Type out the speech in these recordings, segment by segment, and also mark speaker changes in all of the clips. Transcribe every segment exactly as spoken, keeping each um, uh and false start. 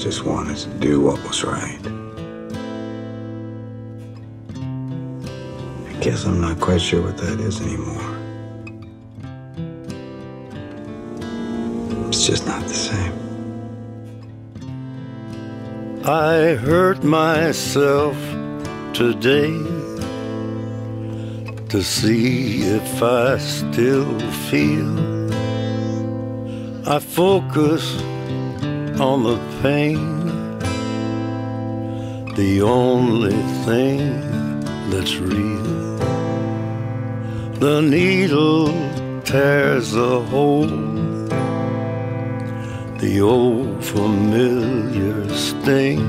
Speaker 1: just wanted to do what was right. I guess I'm not quite sure what that is anymore. It's just not the same.
Speaker 2: I hurt myself today to see if I still feel. I focus on the pain, the only thing that's real. The needle tears a hole, the old familiar sting.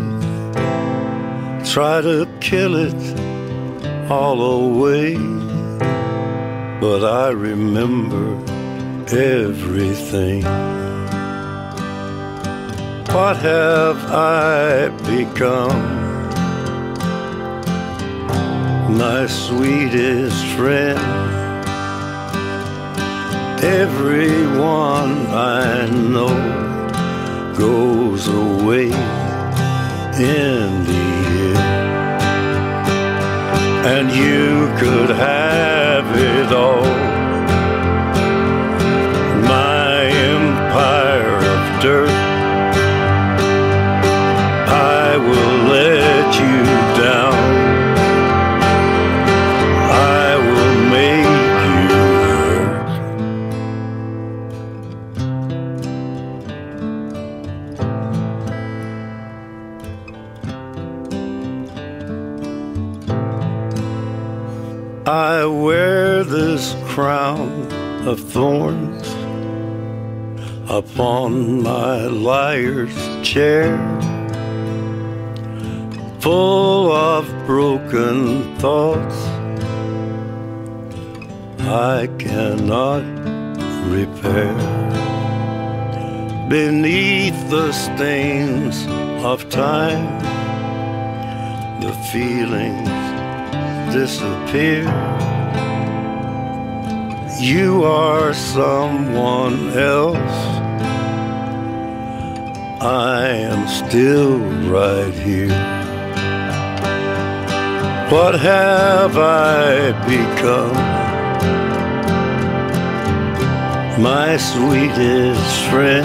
Speaker 2: Try to kill it all away, but I remember everything. What have I become? My sweetest friend. Everyone I know goes away in the end, and you could have it all. My empire of dirt, I will let you down. I will make you hurt. I wear this crown of thorns upon my liar's chair, full of broken thoughts I cannot repair. Beneath the stains of time, the feelings disappear. You are someone else, I am still right here. What have I become? My sweetest friend.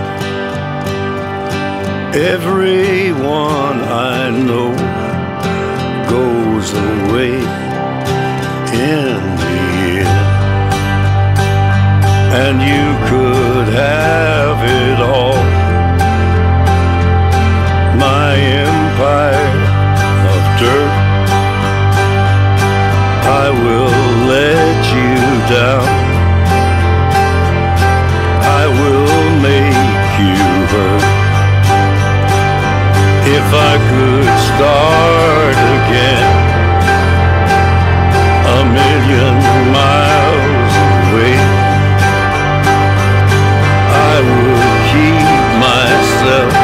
Speaker 2: Everyone I know goes away in the end, and you could have it all. My empire of dirt, I will let you down. I will make you hurt. If I could start again, a million miles away, I would keep myself.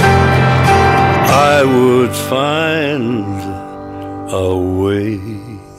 Speaker 2: I would find a way.